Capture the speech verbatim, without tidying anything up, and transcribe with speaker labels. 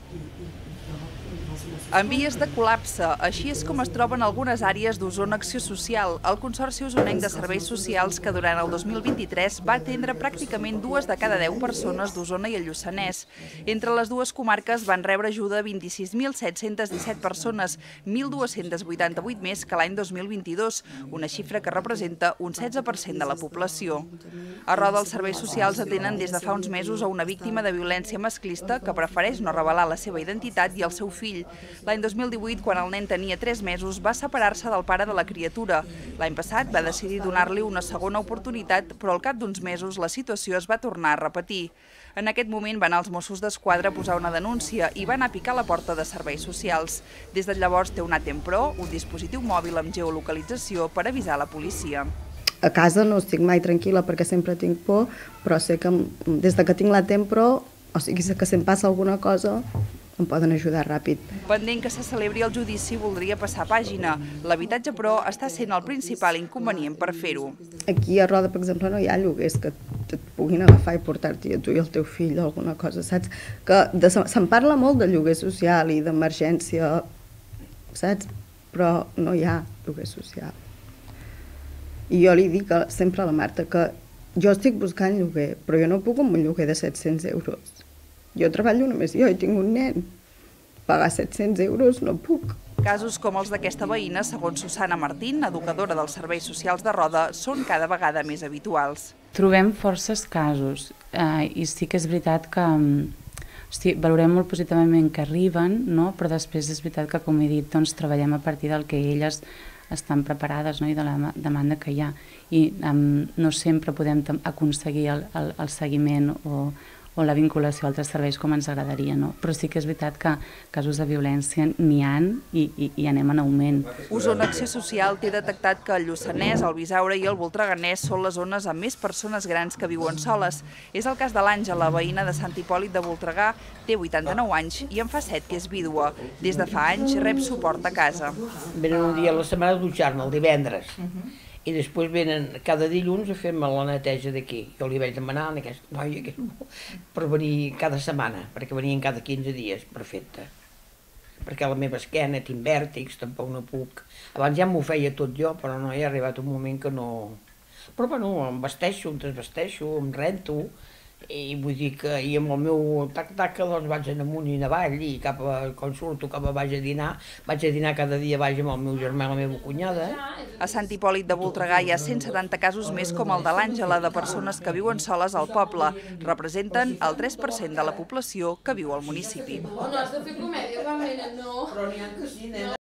Speaker 1: En vies de col·lapse, així és com es troben algunes àrees d'Osona Acció Social, el Consorci Osonenc de Serveis Socials que durant el dos mil vint-i-tres va atendre pràcticament dues de cada deu persones d'Osona i el Lluçanès. Entre les dues comarques van rebre ajuda vint-i-sis mil set-cents disset persones, mil dues-centes vuitanta-vuit més que l'any dos mil vint-i-dos, una xifra que representa un setze per cent de la població. A Roda, els serveis socials atenen des de fa uns mesos a una víctima de violència masclista que prefereix no revelar la seva identitat i el seu fill. L'any dos mil divuit, quan el nen tenia tres mesos, va separar-se del pare de la criatura. L'any passat va decidir donar-li una segona oportunitat, però al cap d'uns mesos la situació es va tornar a repetir. En aquest moment van els Mossos d'Esquadra a posar una denúncia i van a picar la porta de serveis socials. Des de llavors té un ATEMPRO, un dispositiu mòbil amb geolocalització per avisar la policia.
Speaker 2: A casa no estic mai tranquil·la perquè sempre tinc por, però sé que des de que tinc l'ATEMPRO, o sigui que si em passa alguna cosa, em poden ajudar ràpid.
Speaker 1: Pendent que se celebri el judici, voldria passar pàgina. L'habitatge, però, està sent el principal inconvenient per fer-ho.
Speaker 2: Aquí a Roda, per exemple, no hi ha lloguers que et puguin agafar i portar-t'hi a tu i al teu fill o alguna cosa, saps? Que se'n parla molt de lloguer social i d'emergència, saps? Però no hi ha lloguer social. I jo li dic sempre a la Marta que jo estic buscant lloguer, però jo no puc amb un lloguer de set-cents euros. Jo treballo només jo i tinc un nen. Pagar set-cents euros no puc.
Speaker 1: Casos com els d'aquesta veïna, segons Susana Martín, educadora dels serveis socials de Roda, són cada vegada més habituals.
Speaker 3: Trobem forces casos eh, i sí que és veritat que hosti, valorem molt positivament que arriben, no? Però després és veritat que, com he dit, doncs, treballem a partir del que elles estan preparades, no? I de la demanda que hi ha. I um, no sempre podem aconseguir el, el, el seguiment o o la vinculació a altres serveis com ens agradaria, no? Però sí que és veritat que casos de violència n'hi ha i, i, i anem en augment.
Speaker 1: Osona Acció Social té detectat que el Lluçanès, el Bisaure i el Voltreganès són les zones amb més persones grans que viuen soles. És el cas de l'Àngela, veïna de Sant Hipòlit de Voltregà, té vuitanta-nou anys i en fa set que és vídua. Des de fa anys rep suport a casa.
Speaker 4: Venen un dia a la setmana a dutxar-me, el divendres. I després venen cada dilluns a fer-me la neteja d'aquí. Jo li vaig demanar a aquesta noia per venir cada setmana, perquè venien cada quinze dies, perfecte. Perquè la meva esquena tinc vèrtics, tampoc no puc. Abans ja m'ho feia tot jo, però no hi ha arribat un moment que no... Però bueno, em vesteixo, em desvesteixo, em rento, i vull dir que i amb el meu tac-tac doncs vaig en amunt i en avall i cap a, quan surto cap a vaig a dinar, vaig a dinar cada dia vaig amb el meu germà i la meva cunyada.
Speaker 1: A Sant Hipòlit de Voltregà hi ha cent setanta casos més com el de l'Àngela de persones que viuen soles al poble. Representen el tres per cent de la població que viu al municipi.
Speaker 5: No has de fer comèdia, va, no.
Speaker 4: Però n'hi ha que sí, nena.